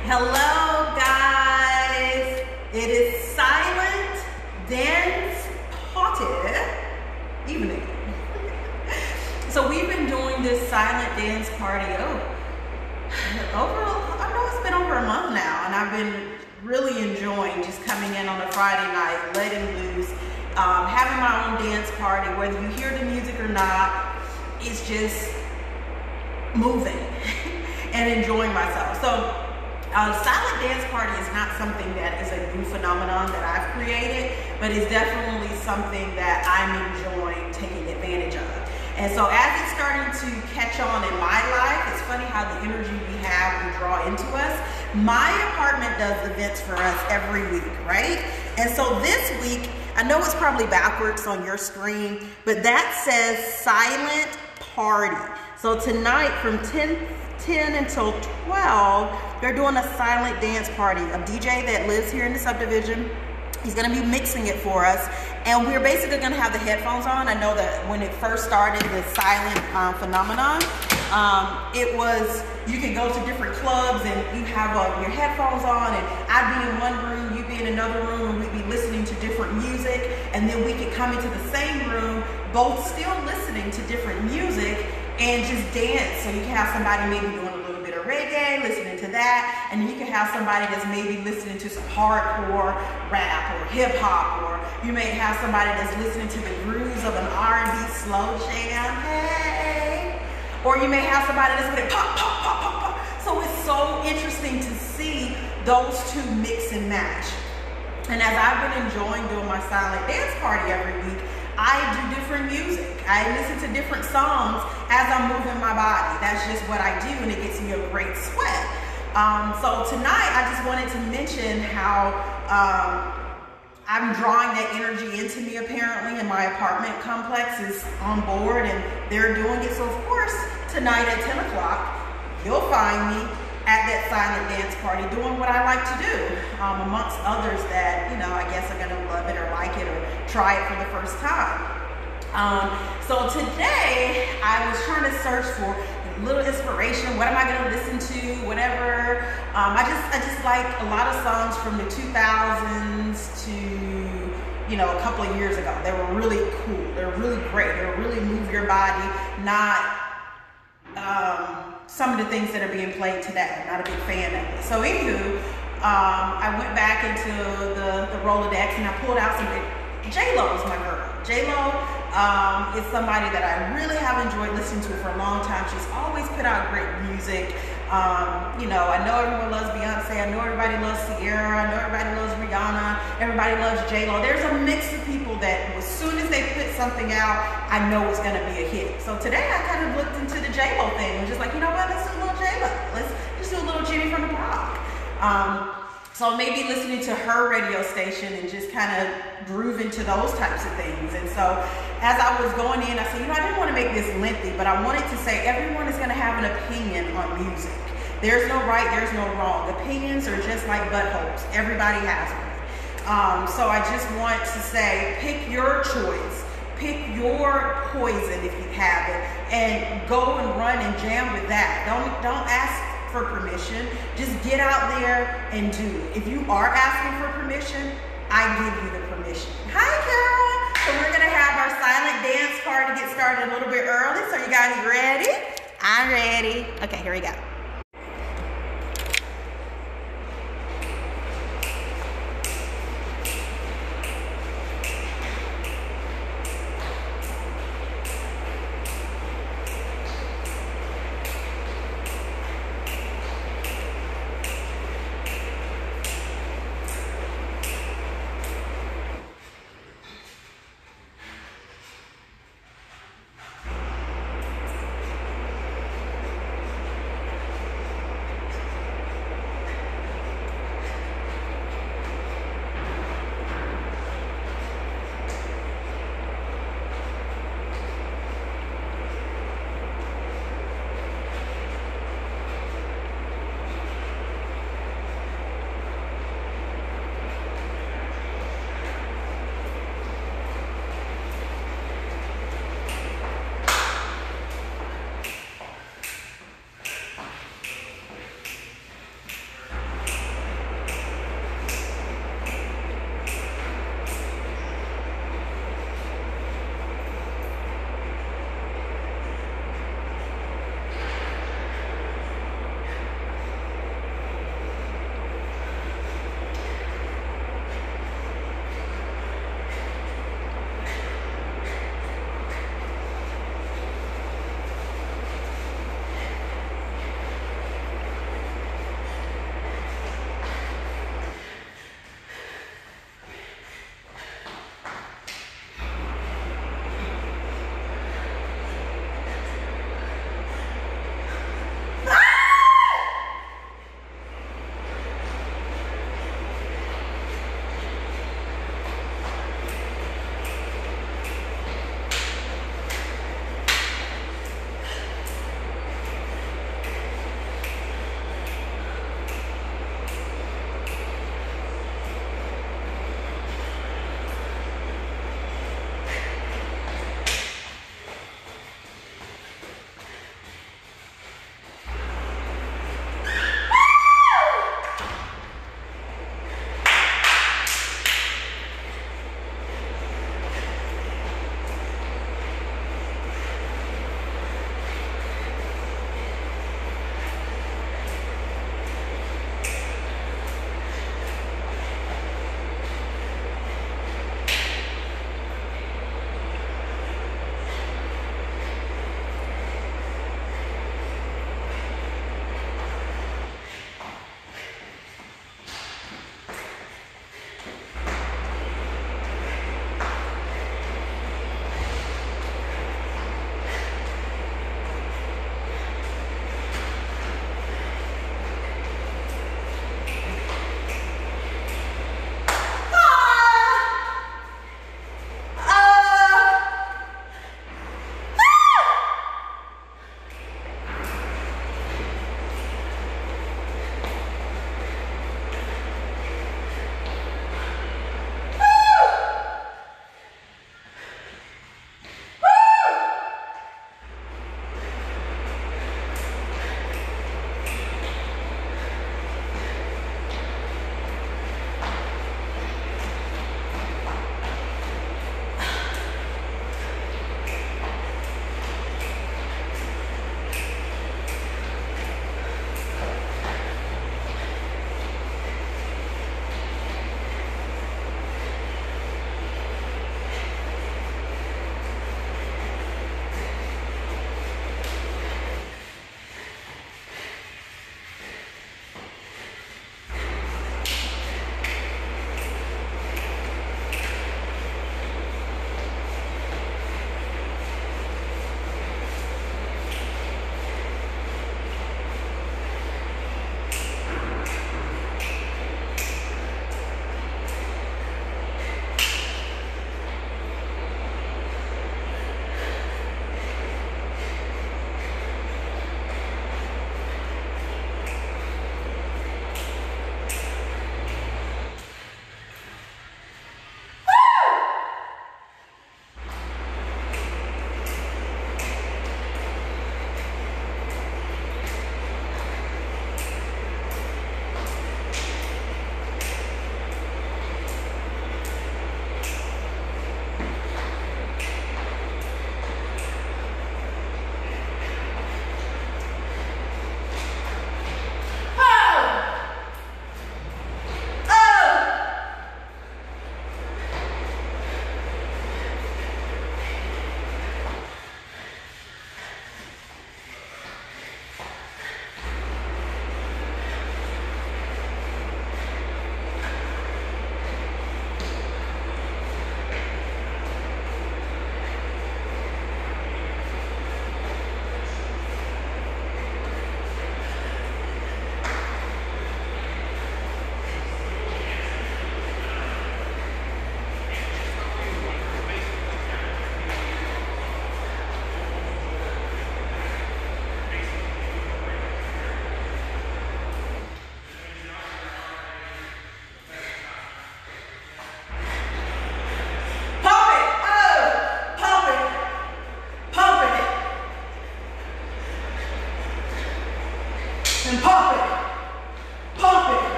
Hello guys, it is Silent Dance Party evening. So we've been doing this silent dance party I know it's been over a month now, and I've been really enjoying just coming in on a Friday night, letting loose, having my own dance party. Whether you hear the music or not, it's just moving and enjoying myself. So silent dance party is not something that is a new phenomenon that I've created, but it's definitely something that I'm enjoying taking advantage of. And so as it's starting to catch on in my life, it's funny how the energy we have will draw into us. My apartment does events for us every week, right? And so this week, I know it's probably backwards on your screen, but that says silent party. So tonight from 10 until 12, they're doing a silent dance party. A DJ that lives here in the subdivision, he's gonna be mixing it for us. And we're basically gonna have the headphones on. I know that when it first started, the silent phenomenon, it was, you could go to different clubs and you have your headphones on, and I'd be in one room, you'd be in another room, and we'd be listening to different music, and then we could come into the same room, both still listening to different music, and just dance. So you can have somebody maybe doing a little bit of reggae, listening to that, and you can have somebody that's maybe listening to some hardcore rap or hip hop, or you may have somebody that's listening to the grooves of an R&B slow jam, hey, or you may have somebody that's going pop, pop, pop, pop, pop. So it's so interesting to see those two mix and match. And as I've been enjoying doing my silent dance party every week, I do different music. I listen to different songs as I'm moving my body. That's just what I do, and it gets me a great sweat. So tonight, I just wanted to mention how I'm drawing that energy into me apparently, and my apartment complex is on board and they're doing it. So of course, tonight at 10 o'clock, you'll find me at that silent dance party doing what I like to do, amongst others that, you know, I guess are gonna love it or like it or try it for the first time. So today I was trying to search for a little inspiration. What am I gonna listen to, whatever. I just like a lot of songs from the 2000s to, you know, a couple of years ago. They were really cool, they were really great, they were really move your body, not some of the things that are being played today. I'm not a big fan of it. So anywho, I went back into the Rolodex and I pulled out some. J-Lo is my girl. J-Lo is somebody that I really have enjoyed listening to for a long time. She's always put out great music. You know, I know everyone loves Beyonce. I know everybody loves Sierra. I know everybody loves Rihanna. Everybody loves J-Lo. There's a mix of people that as soon as they put something out, I know it's gonna be a hit. So today I kind of looked into the J-Lo thing and just like, you know what, let's do a little J-Lo. Let's just do a little Jenny from the Block. So maybe listening to her radio station and just kind of groove into those types of things. And so as I was going in, I said, you know, I didn't want to make this lengthy, but I wanted to say everyone is going to have an opinion on music. There's no right, there's no wrong. Opinions are just like buttholes. Everybody has one. So I just want to say, pick your choice. Pick your poison if you have it, and go and run and jam with that. Don't ask for permission. Just get out there and do it. If you are asking for permission, I give you the permission. Hi, Carol. So we're gonna have our silent dance party get started a little bit early. So you guys ready? I'm ready. Okay, here we go.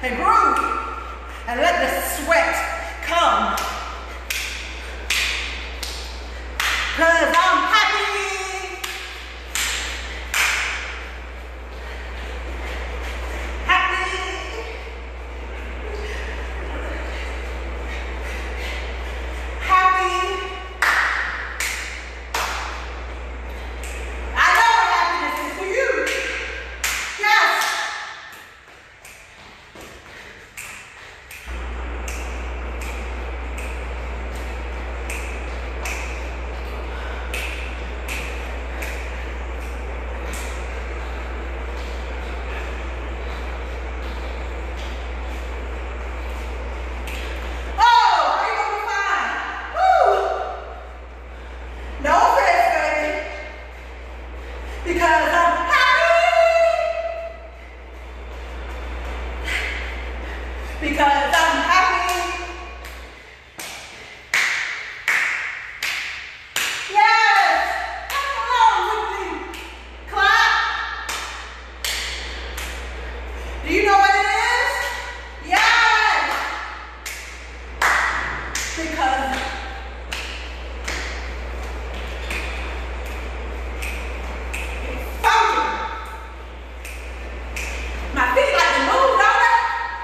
and groove and let the sweat come. Cause I'm happy. Happy. Happy. I know what happiness is for you. Yes. Because I'm happy. Yes! Come along with me. Clap. Do you know what it is? Yes! Because it's funky. My feet like to move, don't they?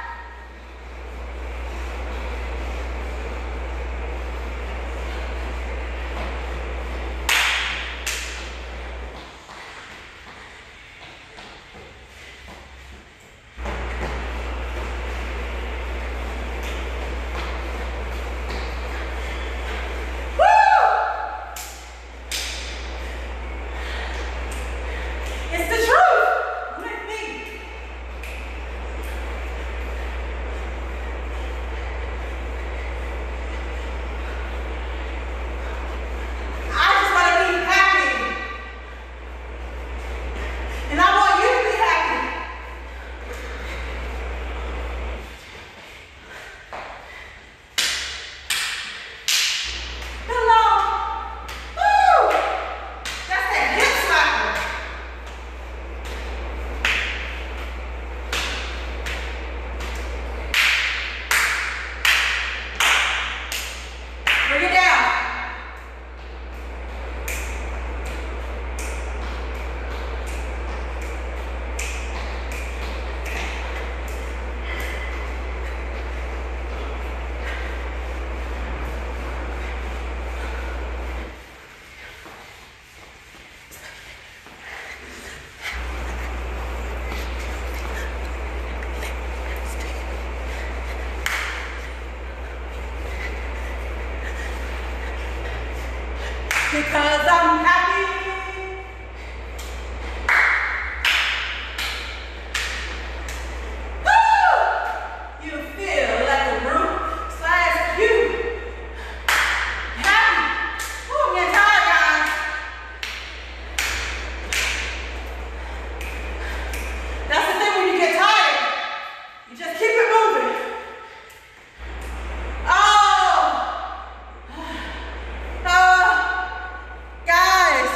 It's the truth with me. I just want to be happy. And I want you to be happy. Hello. Woo! That's that hip slapper. Bring it down. Because I'm happy. Woo! You feel like a root slash cube. Happy. Woo, I'm getting tired, guys. That's the thing when you get tired. You just keep it moving. Guys,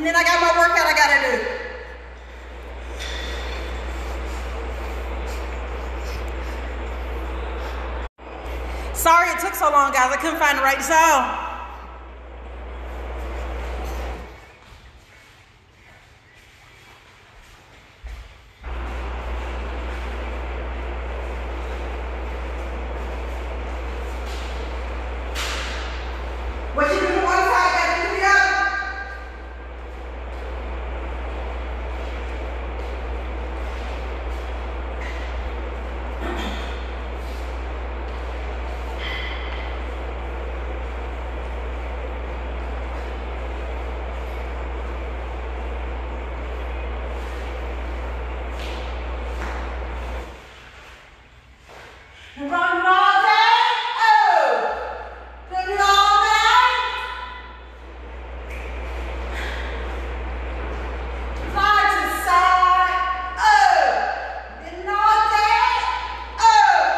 And then I got my workout I gotta do. Sorry it took so long, guys. I couldn't find the right song. What you do to one side, gotta do the other. Run all day. Oh. Do it all day. Side to side. Oh. Getting all day. Oh.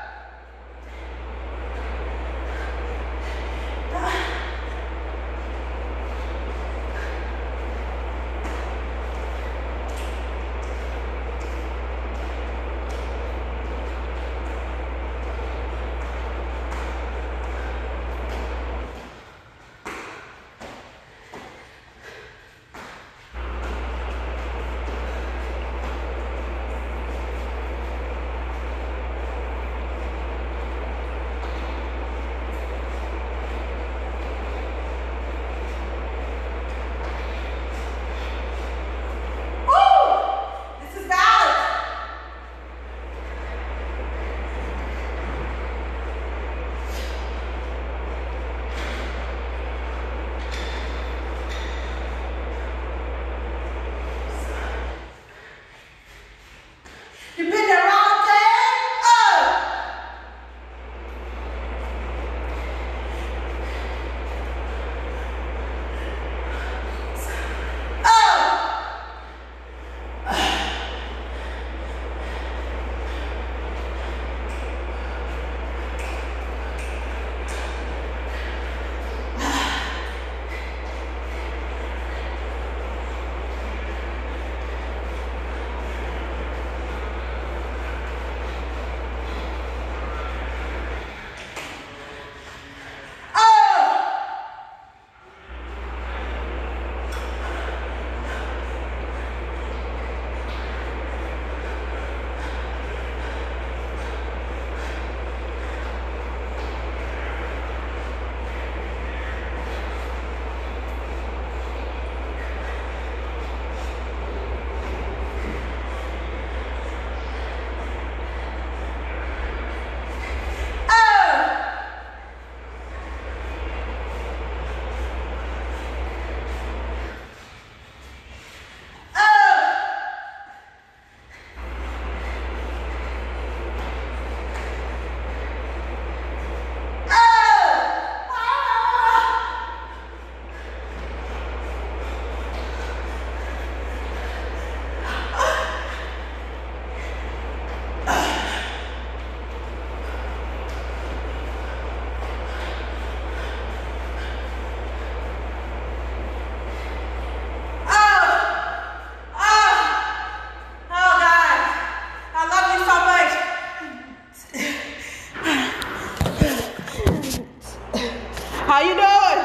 How you doing?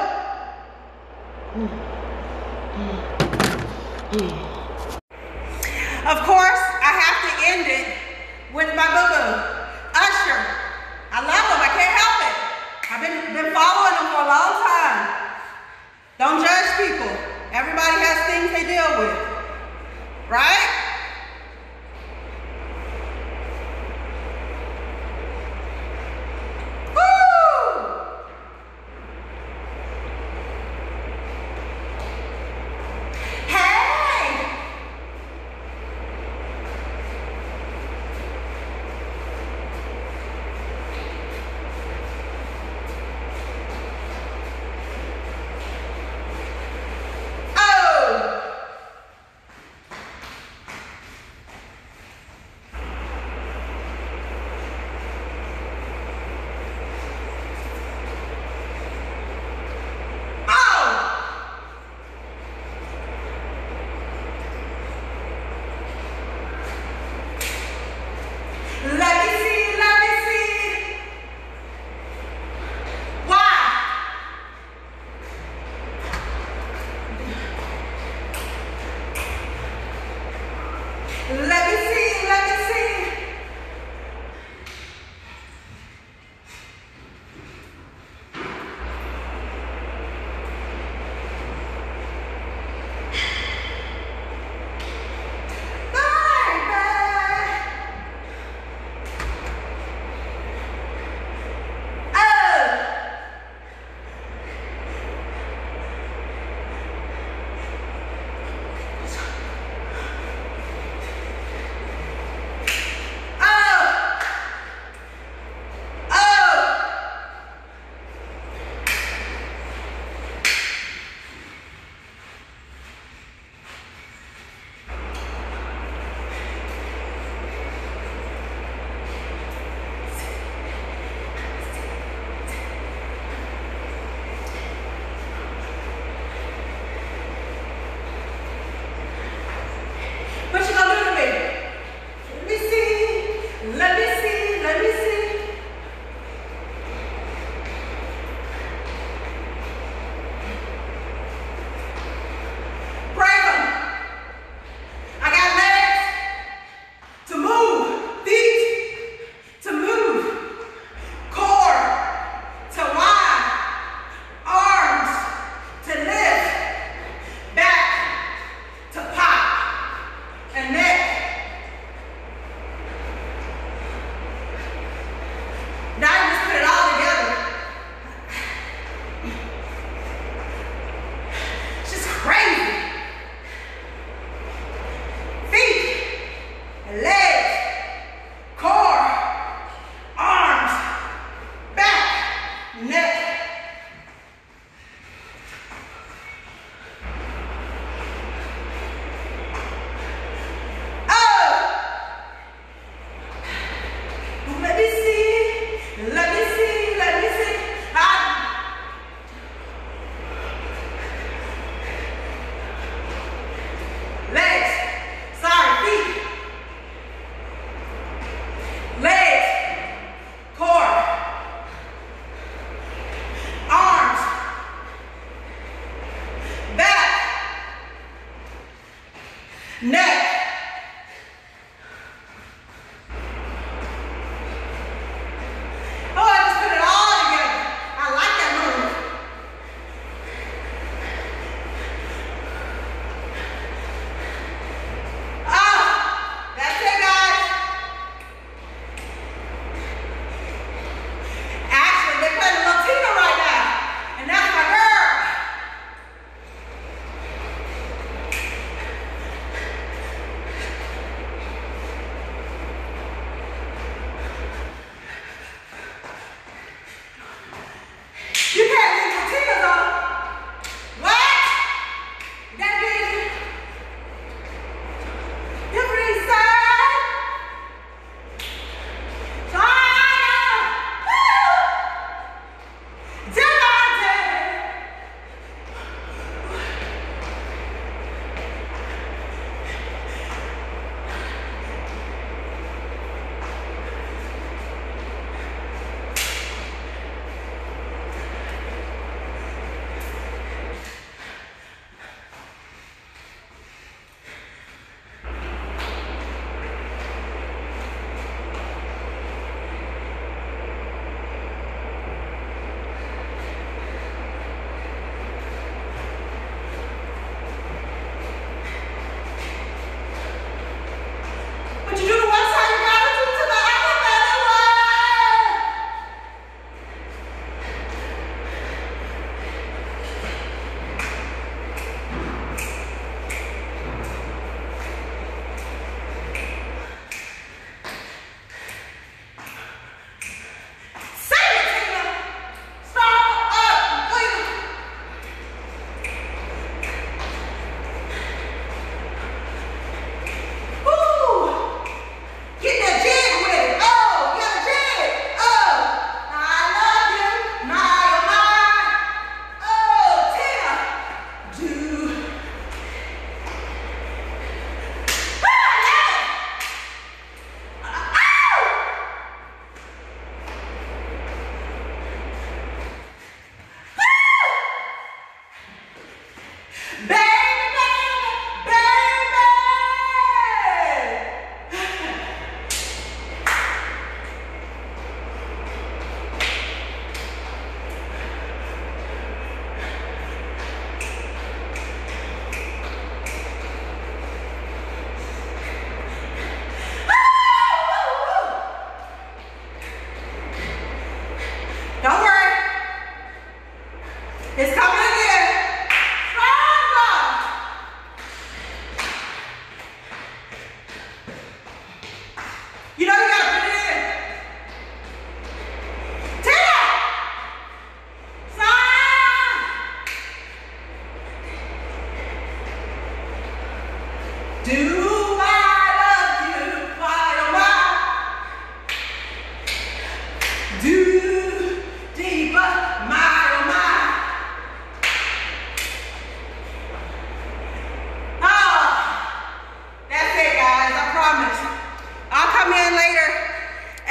Of course, I have to end it with my boo-boo, Usher. I love him. I can't help it. I've been following him for a long time. Don't judge people. Everybody has things they deal with, right?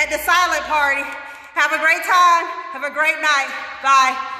at the silent party. Have a great time. Have a great night. Bye.